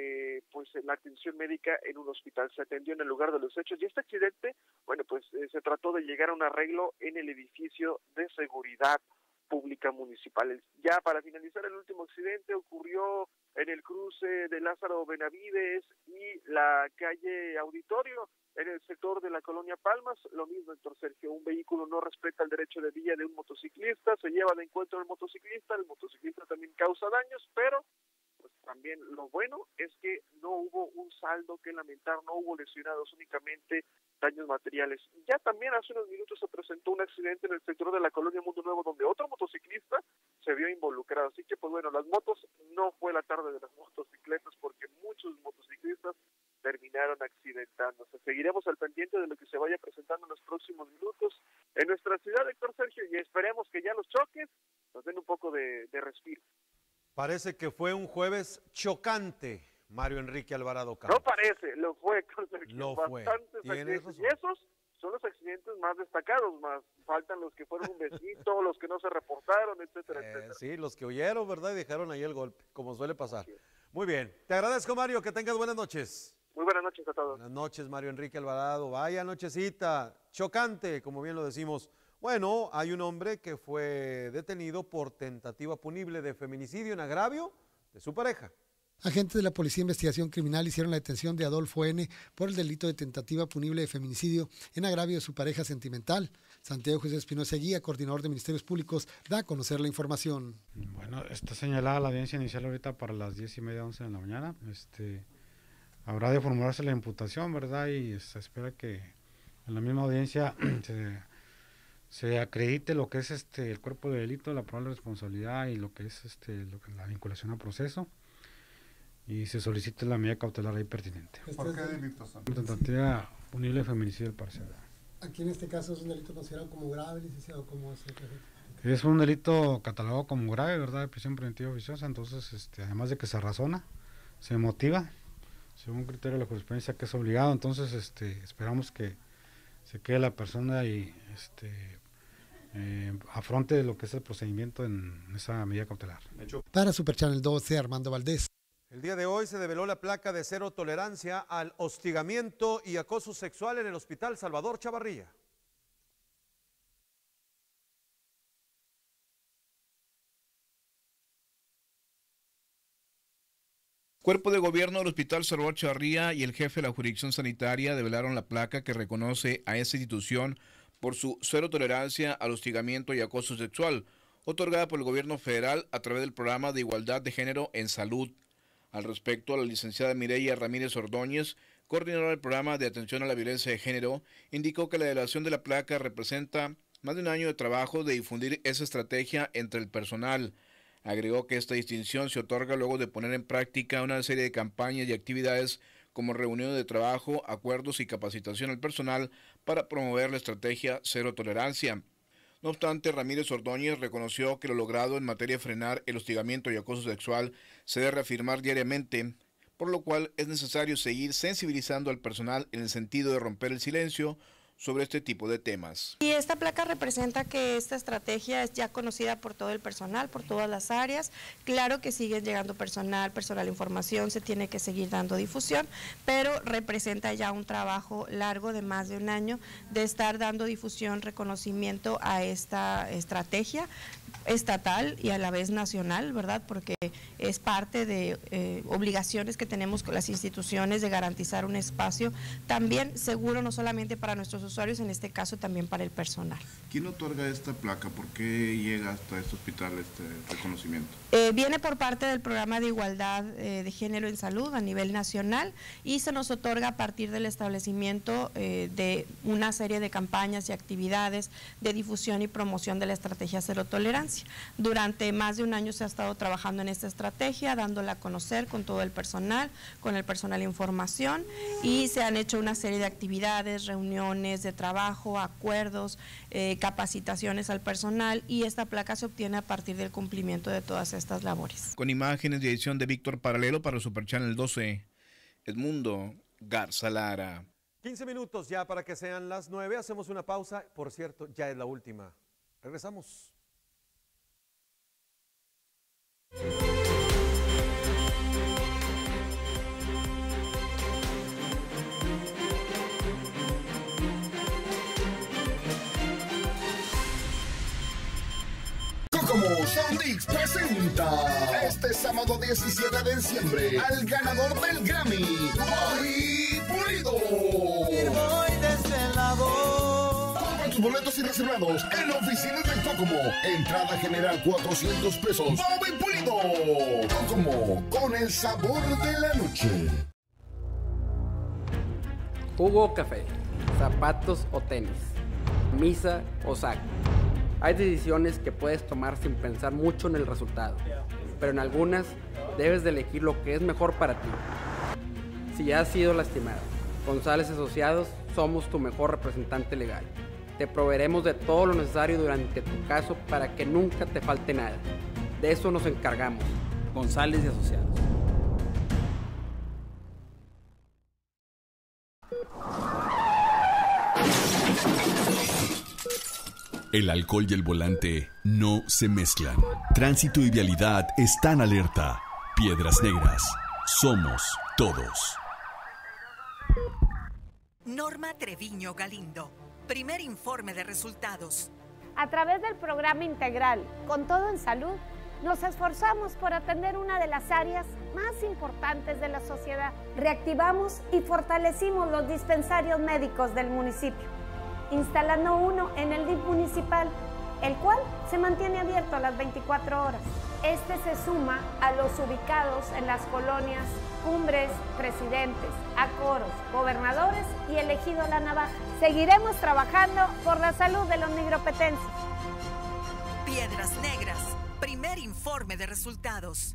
pues la atención médica en un hospital. Se atendió en el lugar de los hechos y este accidente, bueno, pues se trató de llegar a un arreglo en el edificio de seguridad pública municipal. Ya para finalizar, el último accidente ocurrió en el cruce de Lázaro Benavides y la calle Auditorio, en el sector de la colonia Palmas. Lo mismo, Héctor Sergio, un vehículo no respeta el derecho de vía de un motociclista, se lleva de encuentro al motociclista, el motociclista también causa daños, pero pues también lo bueno es que no hubo un saldo que lamentar, no hubo lesionados, únicamente daños materiales. Ya también hace unos minutos se presentó un accidente en el sector de la colonia Mundo Nuevo donde otro motociclista se vio involucrado, así que pues bueno, las motos, no fue la tarde de las motocicletas porque muchos motociclistas terminaron accidentándose. Seguiremos al pendiente de lo que se vaya presentando en los próximos minutos en nuestra ciudad, Héctor Sergio, y esperemos que ya los choques nos den un poco de respiro. Parece que fue un jueves chocante, Mario Enrique Alvarado Campos. No parece, lo fue, Héctor Sergio. Lo fue. Accidentes. Y esos son los accidentes más destacados, más faltan los que fueron un besito, los que no se reportaron, etcétera, etcétera. Sí, los que huyeron, ¿verdad? Y dejaron ahí el golpe, como suele pasar. Muy bien. Te agradezco, Mario, que tengas buenas noches. Muy buenas noches a todos. Buenas noches, Mario Enrique Alvarado. Vaya nochecita, chocante, como bien lo decimos. Bueno, hay un hombre que fue detenido por tentativa punible de feminicidio en agravio de su pareja. Agentes de la Policía de Investigación Criminal hicieron la detención de Adolfo N. por el delito de tentativa punible de feminicidio en agravio de su pareja sentimental. Santiago José Espinosa Guía, coordinador de Ministerios Públicos, da a conocer la información. Bueno, está señalada la audiencia inicial ahorita para las 10:30, 11 de la mañana. Habrá de formularse la imputación, ¿verdad? Y se espera que en la misma audiencia se acredite lo que es el cuerpo de delito, la probable responsabilidad y lo que es la vinculación a proceso. Y se solicite la medida cautelar ahí pertinente. ¿Por qué delitos son? Tentativa punible de feminicidio parcial. Aquí en este caso es un delito considerado como grave, licenciado, ¿cómo se es un delito catalogado como grave, ¿verdad? De prisión preventiva oficiosa, entonces, además de que se razona, se motiva, según criterio de la jurisprudencia que es obligado, entonces, esperamos que se quede la persona y, afronte lo que es el procedimiento en esa medida cautelar. Para Super Channel 12, Armando Valdés. El día de hoy se develó la placa de cero tolerancia al hostigamiento y acoso sexual en el Hospital Salvador Chavarría. Cuerpo de Gobierno del Hospital Salvador Chavarría y el jefe de la jurisdicción sanitaria develaron la placa que reconoce a esta institución por su cero tolerancia al hostigamiento y acoso sexual, otorgada por el gobierno federal a través del programa de igualdad de género en salud. Al respecto, la licenciada Mireya Ramírez Ordóñez, coordinadora del programa de atención a la violencia de género, indicó que la develación de la placa representa más de un año de trabajo de difundir esa estrategia entre el personal. Agregó que esta distinción se otorga luego de poner en práctica una serie de campañas y actividades como reuniones de trabajo, acuerdos y capacitación al personal para promover la estrategia cero tolerancia. No obstante, Ramírez Ordóñez reconoció que lo logrado en materia de frenar el hostigamiento y acoso sexual se debe reafirmar diariamente, por lo cual es necesario seguir sensibilizando al personal en el sentido de romper el silencio sobre este tipo de temas. Y esta placa representa que esta estrategia es ya conocida por todo el personal, por todas las áreas. Claro que sigue llegando personal información, se tiene que seguir dando difusión, pero representa ya un trabajo largo de más de un año de estar dando difusión, reconocimiento a esta estrategia estatal y a la vez nacional, ¿verdad? Porque es parte de obligaciones que tenemos con las instituciones de garantizar un espacio también seguro, no solamente para nuestros usuarios, en este caso también para el personal. ¿Quién otorga esta placa? ¿Por qué llega hasta este hospital este reconocimiento? Viene por parte del programa de igualdad de género en salud a nivel nacional y se nos otorga a partir del establecimiento de una serie de campañas y actividades de difusión y promoción de la estrategia cero tolerancia. Durante más de un año se ha estado trabajando en esta estrategia, dándola a conocer con todo el personal, con el personal información, y se han hecho una serie de actividades, reuniones de trabajo, acuerdos, capacitaciones al personal, y esta placa se obtiene a partir del cumplimiento de todas estas labores. Con imágenes de edición de Víctor Paralelo para Super Channel 12, Edmundo Garza Lara. 15 minutos ya para que sean las 9, hacemos una pausa, por cierto, ya es la última. Regresamos. Como Soundix presenta este sábado 17 de diciembre al ganador del Grammy, Bobby Pulido. Voy de este lado. Compra tus boletos y reservados en oficinas del Cocomo. Entrada general 400 pesos. Bobby Pulido. Cocomo, con el sabor de la noche. Jugo o café, zapatos o tenis, misa o saco. Hay decisiones que puedes tomar sin pensar mucho en el resultado, pero en algunas debes de elegir lo que es mejor para ti. Si ya has sido lastimado, González Asociados somos tu mejor representante legal. Te proveeremos de todo lo necesario durante tu caso para que nunca te falte nada. De eso nos encargamos. González y Asociados. El alcohol y el volante no se mezclan. Tránsito y vialidad están alerta. Piedras Negras. Somos todos. Norma Treviño Galindo. Primer informe de resultados. A través del programa integral Con Todo en Salud, nos esforzamos por atender una de las áreas más importantes de la sociedad. Reactivamos y fortalecimos los dispensarios médicos del municipio, instalando uno en el DIF municipal, el cual se mantiene abierto a las 24 horas. Este se suma a los ubicados en las colonias Cumbres, Presidentes, Acoros, Gobernadores y el Ejido La Navaja. Seguiremos trabajando por la salud de los nigropetenses. Piedras Negras, primer informe de resultados.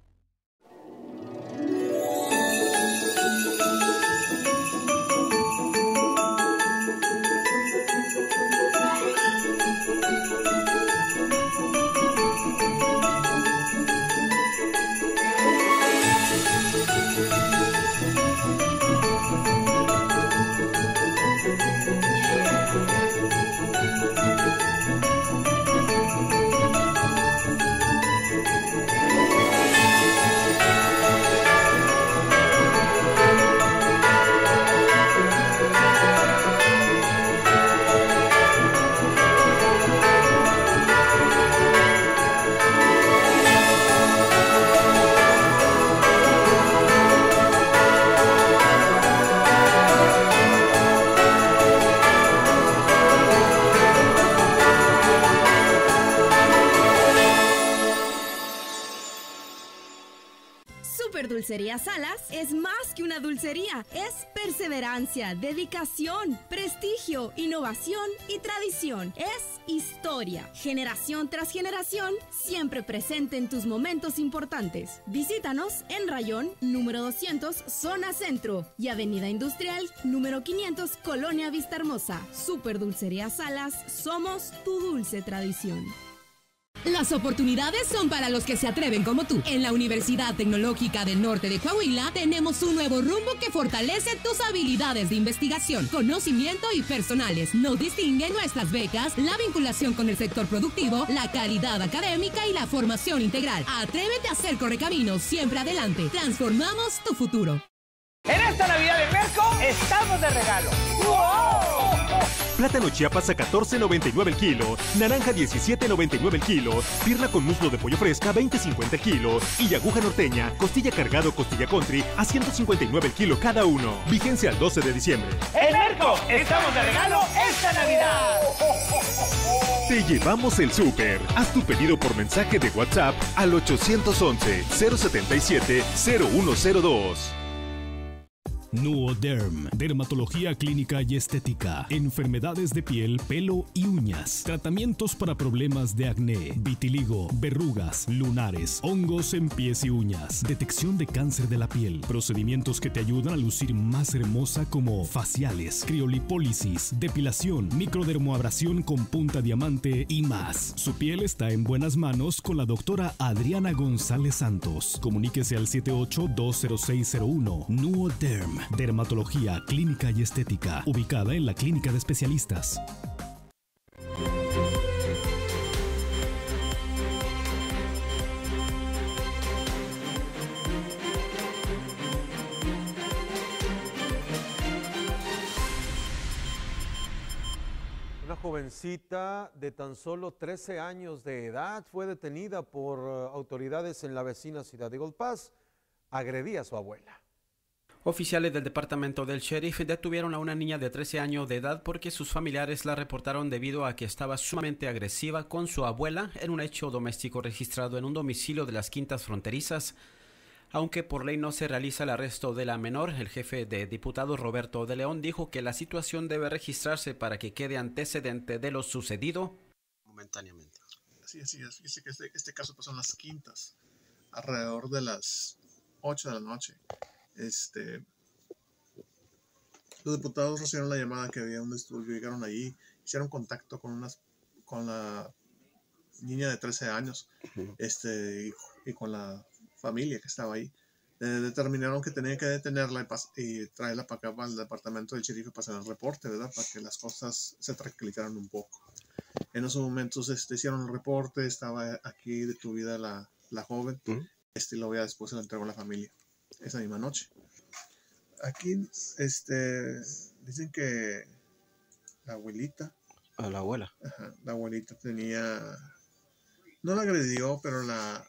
Dulcería Salas es más que una dulcería, es perseverancia, dedicación, prestigio, innovación y tradición. Es historia, generación tras generación, siempre presente en tus momentos importantes. Visítanos en Rayón, número 200, Zona Centro, y Avenida Industrial, número 500, Colonia Vista Hermosa. Super Dulcería Salas, somos tu dulce tradición. Las oportunidades son para los que se atreven como tú. En la Universidad Tecnológica del Norte de Coahuila tenemos un nuevo rumbo que fortalece tus habilidades de investigación, conocimiento y personales. Nos distinguen nuestras becas, la vinculación con el sector productivo, la calidad académica y la formación integral. Atrévete a hacer correcaminos, siempre adelante. Transformamos tu futuro. En esta Navidad de Merco, estamos de regalo. ¡Wow! Plátano Chiapas a $14.99 el kilo, naranja $17.99 el kilo, pierna con muslo de pollo fresca $20.50 el kilo y aguja norteña, costilla cargado, costilla country a $159 el kilo cada uno. Vigencia al 12 de diciembre. En Merco, estamos de regalo esta Navidad. Te llevamos el súper. Haz tu pedido por mensaje de WhatsApp al 811-077-0102. Nuoderm, dermatología clínica y estética, enfermedades de piel, pelo y uñas, tratamientos para problemas de acné, vitiligo, verrugas, lunares, hongos en pies y uñas, detección de cáncer de la piel, procedimientos que te ayudan a lucir más hermosa como faciales, criolipólisis, depilación, microdermoabrasión con punta diamante y más. Su piel está en buenas manos con la doctora Adriana González Santos. Comuníquese al 78-20601. Nuoderm, dermatología clínica y estética, ubicada en la Clínica de Especialistas. Una jovencita de tan solo 13 años de edad fue detenida por autoridades en la vecina ciudad de Gold Pass. Agredía a su abuela. Oficiales del departamento del sheriff detuvieron a una niña de 13 años de edad porque sus familiares la reportaron debido a que estaba sumamente agresiva con su abuela en un hecho doméstico registrado en un domicilio de las Quintas Fronterizas. Aunque por ley no se realiza el arresto de la menor, el jefe de diputados Roberto de León dijo que la situación debe registrarse para que quede antecedente de lo sucedido momentáneamente. Así es. Dice que este caso pasó en las Quintas, alrededor de las 8 de la noche. Los diputados recibieron la llamada que había un disturbio, llegaron allí, hicieron contacto con la niña de 13 años y con la familia que estaba ahí. Determinaron que tenían que detenerla y traerla para acá, para el departamento del sheriff, para hacer el reporte, ¿verdad? Para que las cosas se tranquilizaran un poco. En esos momentos hicieron el reporte, estaba aquí detenida la joven, y luego ya después se la entregó a la familia esa misma noche. Aquí dicen que la abuelita, la abuela, la abuelita no la agredió, pero la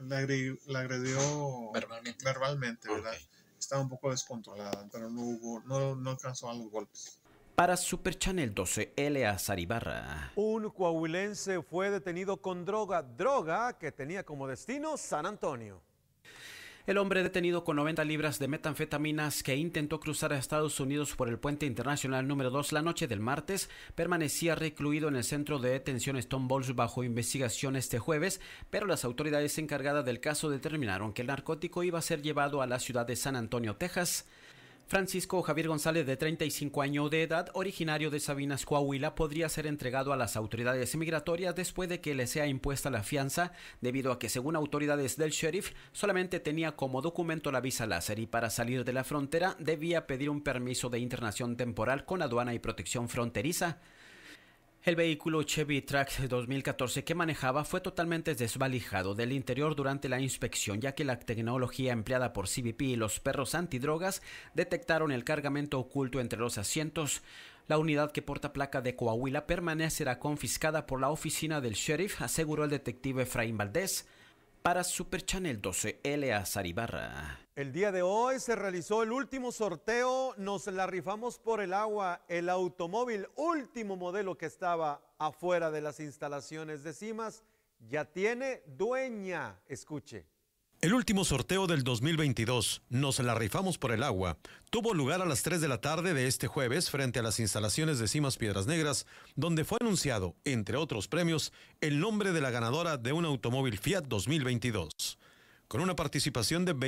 agredió verbalmente, ¿verdad? Okay. Estaba un poco descontrolada, pero no alcanzó a los golpes. Para Super Channel 12, Eleazar Ibarra. Un coahuilense fue detenido con droga que tenía como destino San Antonio. El hombre detenido con 90 libras de metanfetaminas que intentó cruzar a Estados Unidos por el puente internacional número 2 la noche del martes permanecía recluido en el centro de detención Stone Balls bajo investigación este jueves, pero las autoridades encargadas del caso determinaron que el narcótico iba a ser llevado a la ciudad de San Antonio, Texas. Francisco Javier González, de 35 años de edad, originario de Sabinas, Coahuila, podría ser entregado a las autoridades migratorias después de que le sea impuesta la fianza, debido a que, según autoridades del sheriff, solamente tenía como documento la visa láser y para salir de la frontera debía pedir un permiso de internación temporal con aduana y protección fronteriza. El vehículo Chevy Trax 2014 que manejaba fue totalmente desvalijado del interior durante la inspección, ya que la tecnología empleada por CBP y los perros antidrogas detectaron el cargamento oculto entre los asientos. La unidad, que porta placa de Coahuila, permanecerá confiscada por la oficina del sheriff, aseguró el detective Efraín Valdés. Para Super Channel 12, Eleazar Ibarra. El día de hoy se realizó el último sorteo, nos la rifamos por el agua, el automóvil último modelo que estaba afuera de las instalaciones de CIMAS, ya tiene dueña. Escuche. El último sorteo del 2022, nos la rifamos por el agua, tuvo lugar a las 3 de la tarde de este jueves frente a las instalaciones de CIMAS Piedras Negras, donde fue anunciado, entre otros premios, el nombre de la ganadora de un automóvil Fiat 2022. Con una participación de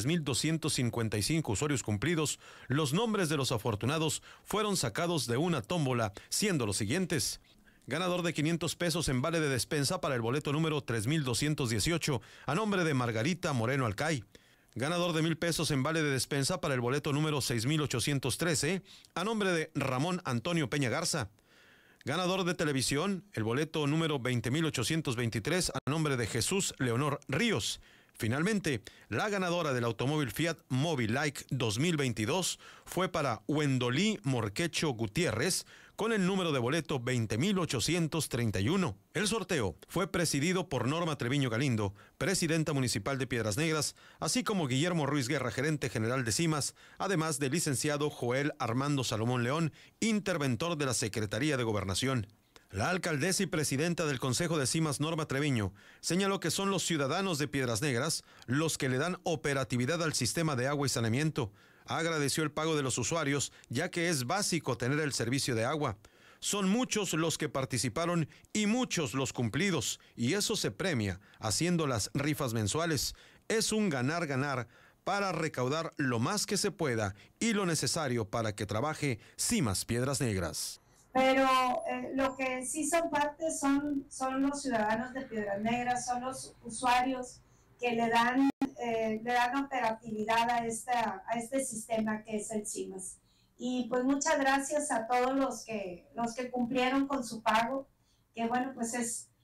23.255 usuarios cumplidos, los nombres de los afortunados fueron sacados de una tómbola, siendo los siguientes: Ganador de 500 pesos en vale de despensa para el boleto número 3218 a nombre de Margarita Moreno Alcay. Ganador de 1,000 pesos en vale de despensa para el boleto número 6813 a nombre de Ramón Antonio Peña Garza. Ganador de televisión, el boleto número 20,823 a nombre de Jesús Leonor Ríos. Finalmente, la ganadora del automóvil Fiat Mobi Like 2022 fue para Wendolí Morquecho Gutiérrez con el número de boleto 20,831. El sorteo fue presidido por Norma Treviño Galindo, presidenta municipal de Piedras Negras, así como Guillermo Ruiz Guerra, gerente general de CIMAS, además del licenciado Joel Armando Salomón León, interventor de la Secretaría de Gobernación. La alcaldesa y presidenta del Consejo de CIMAS, Norma Treviño, señaló que son los ciudadanos de Piedras Negras los que le dan operatividad al sistema de agua y saneamiento. Agradeció el pago de los usuarios, ya que es básico tener el servicio de agua. Son muchos los que participaron y muchos los cumplidos, y eso se premia haciendo las rifas mensuales. Es un ganar-ganar para recaudar lo más que se pueda y lo necesario para que trabaje CIMAS Piedras Negras. Pero lo que sí son parte son los ciudadanos de Piedras Negras, son los usuarios que le dan operatividad a este sistema que es el CIMAS. Y pues muchas gracias a todos los que cumplieron con su pago, que bueno, pues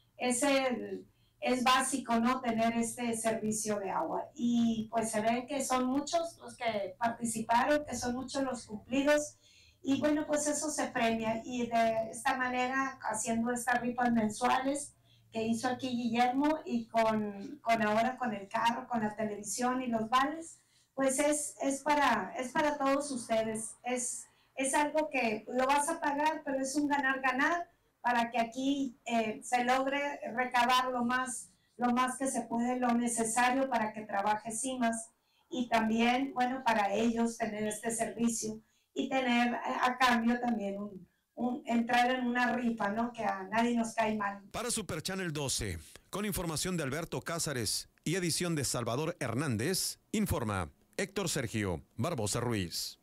es básico, ¿no?, tener este servicio de agua. Y pues se ven que son muchos los que participaron, que son muchos los cumplidos, y bueno, pues eso se premia. Y de esta manera, haciendo estas rifas mensuales que hizo aquí Guillermo, y ahora con el carro, con la televisión y los vales, pues es para todos ustedes. Es algo que lo vas a pagar, pero es un ganar-ganar para que aquí se logre recabar lo más que se puede, lo necesario para que trabaje CIMAS, y también, bueno, para ellos tener este servicio y tener a cambio también entrar en una rifa, ¿no?, que a nadie nos cae mal. Para Super Channel 12, con información de Alberto Cázares y edición de Salvador Hernández, informa Héctor Sergio Barbosa Ruiz.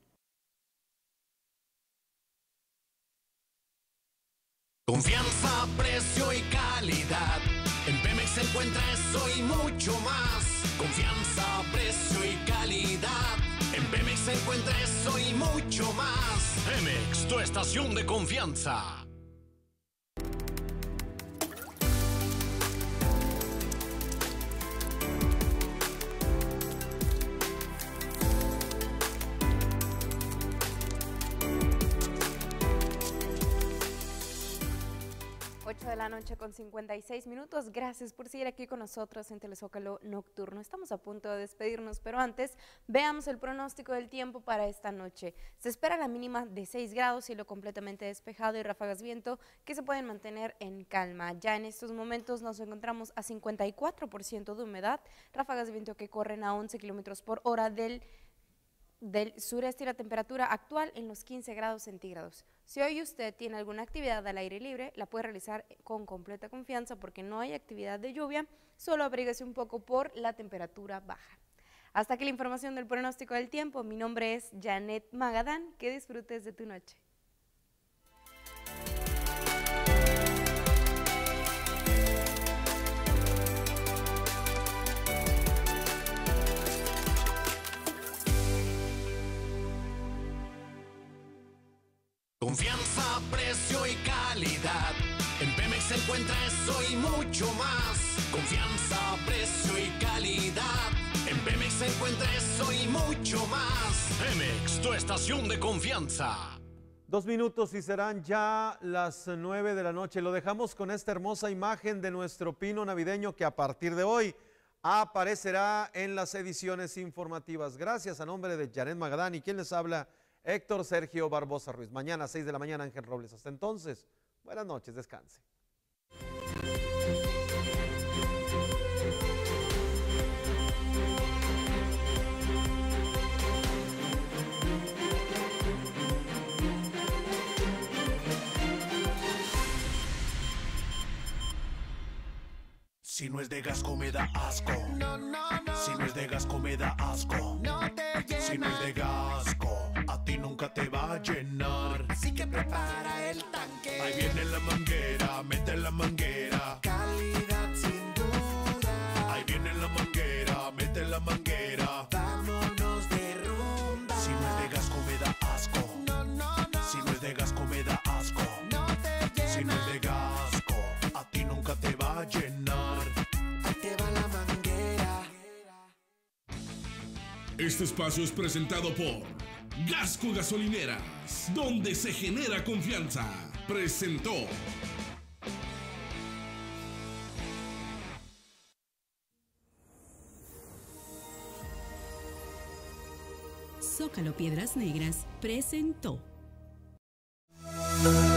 Confianza, precio y calidad. En Pemex encuentra eso y mucho más. Confianza, precio y calidad. En Pemex encuentra eso y mucho más. Pemex, tu estación de confianza. De la noche con 56 minutos. Gracias por seguir aquí con nosotros en Telezócalo Nocturno. Estamos a punto de despedirnos, pero antes veamos el pronóstico del tiempo para esta noche. Se espera la mínima de 6 grados, cielo completamente despejado y ráfagas de viento que se pueden mantener en calma. Ya en estos momentos nos encontramos a 54% de humedad, ráfagas de viento que corren a 11 kilómetros por hora del sureste, y la temperatura actual en los 15 grados centígrados. Si hoy usted tiene alguna actividad al aire libre, la puede realizar con completa confianza porque no hay actividad de lluvia, solo abríguese un poco por la temperatura baja. Hasta aquí la información del pronóstico del tiempo. Mi nombre es Janet Magadán. Que disfrutes de tu noche. Confianza, precio y calidad. En Pemex encuentra eso y mucho más. Confianza, precio y calidad. En Pemex encuentra eso y mucho más. Pemex, tu estación de confianza. 2 minutos y serán ya las 9 de la noche. Lo dejamos con esta hermosa imagen de nuestro pino navideño que a partir de hoy aparecerá en las ediciones informativas. Gracias a nombre de Janet Magadán y quien les habla, Héctor Sergio Barbosa Ruiz. Mañana 6 de la mañana, Ángel Robles. Hasta entonces, buenas noches, descanse. Si no es de Gasco me da asco. No, no, no. Si no es de Gasco me da asco. No te llenas. Si no es de Gasco, ti nunca te va a llenar. Así que prepara el tanque. Ahí viene la manguera, mete la manguera. Calidad sin duda. Ahí viene la manguera, mete la manguera. Vámonos de rumba. Si no es de Gasco me da asco. No, no, no. Si no es de Gasco me da asco. No te llena. Si no es de Gasco, a ti nunca te va a llenar. Ahí te va la manguera. Este espacio es presentado por Gasco Gasolineras, donde se genera confianza. Presentó. Zócalo Piedras Negras presentó.